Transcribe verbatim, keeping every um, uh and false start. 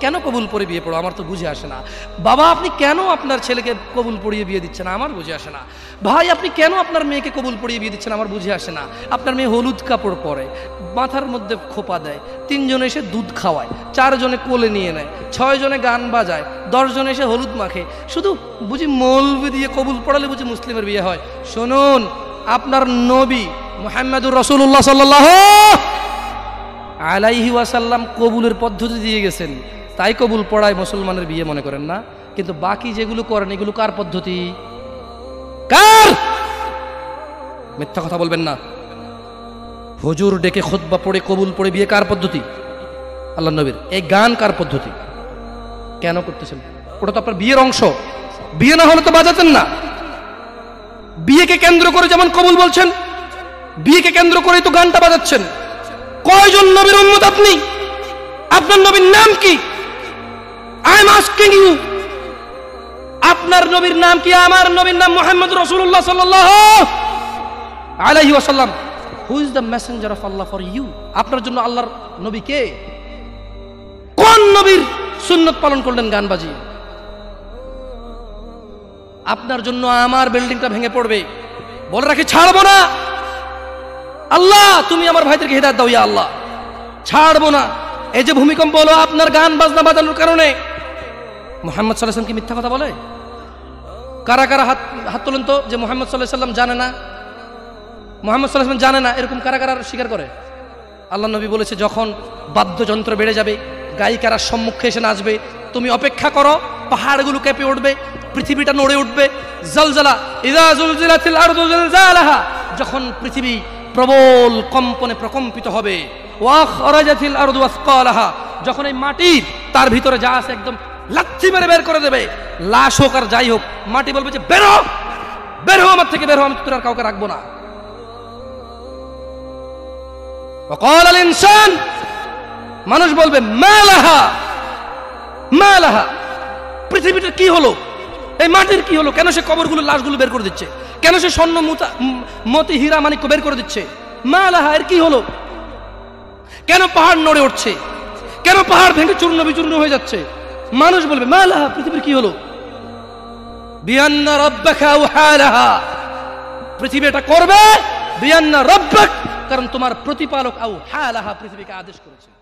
কেন কবুল পড়ে বিয়ে পড়ো, আমার তো বুঝে আসে না। বাবা আপনি কেন আপনার ছেলেকে কবুল পড়িয়ে বিয়ে দিচ্ছেন, আমার বুঝে আসে না। ভাই আপনি কেন আপনার মেয়েকে কবুল পড়িয়ে বিয়ে দিচ্ছেন, আমার বুঝে আসে না। আপনার মেয়ে হলুদ কাপড় পরে, মাথার মধ্যে খোপা দেয়, তিনজনে এসে দুধ খাওয়ায়, চারজনে কোলে নিয়ে নেয়, ছয় জনে গান বাজায়, দশ জনে এসে হলুদ মাখে, শুধু বুঝি মৌলবি দিয়ে কবুল পড়ালে বুঝি মুসলিমের বিয়ে হয়। শুনুন, আপনার নবী মুহাম্মদুর রাসূলুল্লাহ সাল্লাল্লাহু আলাইহি ওয়াসাল্লাম কবুলের পদ্ধতি দিয়ে গেছেন, তাই কবুল পড়ায় মুসলমানের বিয়ে মনে করেন না। কিন্তু বাকি যেগুলো করেন এগুলো কার পদ্ধতি, কার? মিথ্যা কথা বলবেন না। হুজুর ডেকে খুতবা পড়ে কবুল পড়ে বিয়ে কার পদ্ধতি? আল্লাহর নবীর। এই গান কার পদ্ধতি? কেন করতেছেন? ওটা তো আপনার বিয়ের অংশ, বিয়ে না হলে তো বাজাতেন না। বিয়েকে কেন্দ্র করে যেমন কবুল বলছেন, বিয়েকে কেন্দ্র করেই তো গানটা বাজাচ্ছেন। কয়জন নবীর উম্মত আপনি? আপনার নবীর নাম কি? আই এম আস্কিং ইউ, আপনার নবীর নাম কি? আমার নবীর নাম মুহাম্মদ রাসূলুল্লাহ সাল্লাল্লাহু আলাইহি ওয়াসাল্লাম। Who is the messenger of Allah for you? আপনার জন্য আল্লাহর নবী কে? কোন নবীর সুন্নত পালন করলেন গান বাজিয়ে? আপনার জন্য আমার বিল্ডিংটা ভেঙে পড়বে, বলে রাখি ছাড়বো না। আল্লাহ তুমি আমার ভাইদেরকে হিদায়াত দাও ইয়া আল্লাহ, ছাড়বো না। এই যে ভূমিকম্প হলো আপনার গান বাজনা বাজানোর কারণে। মুহাম্মদ সাল্লাল্লাহু আলাইহি ওয়াসাল্লাম কি মিথ্যা কথা বলে? কারা কারা হাত হাত তোলেন তো যে মুহাম্মদ সাল্লাল্লাহু আলাইহি ওয়াসাল্লাম জানে না, মুহাম্মদ সাল্লাল্লাহু আলাইহি ওয়াসাল্লাম জানে না, এরকম কারা কারা স্বীকার করে? আল্লাহ নবী বলেছে যখন বাদ্যযন্ত্র বেড়ে যাবে, গায়িকারা সম্মুখে এসে নাচবে, তুমি অপেক্ষা করো, পাহাড়গুলো কেঁপে উঠবে, পৃথিবীটা নড়ে উঠবে। জালজালা ইযা জুলজিলাতিল আরদু জিলজালাহা, যখন পৃথিবী প্রবল কম্পনে প্রকম্পিত হবে। ওয়া খরাজাতিল আরদু আসকালাহা, যখন এই মাটি তার ভিতরে যা আছে একদম লাথি মেরে বের করে দেবে, লাশ হোক আর যাই হোক, মাটি বলবে যে বের হও, বের হও আমার থেকে, বের হও, আমি তোর আর কাউকে রাখবো না। ওয়া ক্বাল আল ইনসান, মানুষ বলবে মালাহা মালাহা, পৃথিবীটা কি হলো, এই মাটির কি হলো? কেন সে কবরগুলো লাশগুলো বের করে দিচ্ছে? কেন সে স্বর্ণ মতি হীরা মানিক্য বের করে দিচ্ছে? মালাহা, এর কি হলো? কেন পাহাড় নড়ে উঠছে? কেন পাহাড় ভেঙে চূর্ণ বিচূর্ণ হয়ে যাচ্ছে? মানুষ বলবে মালাহা, পৃথিবীর কি হলো? বিআন্না রাব্বাকা আওহালাহা, পৃথিবী এটা করবে। বিআন্না রাব্বাক, কারণ তোমার প্রতিপালক আওহালাহা, পৃথিবীকে আদেশ করেছে।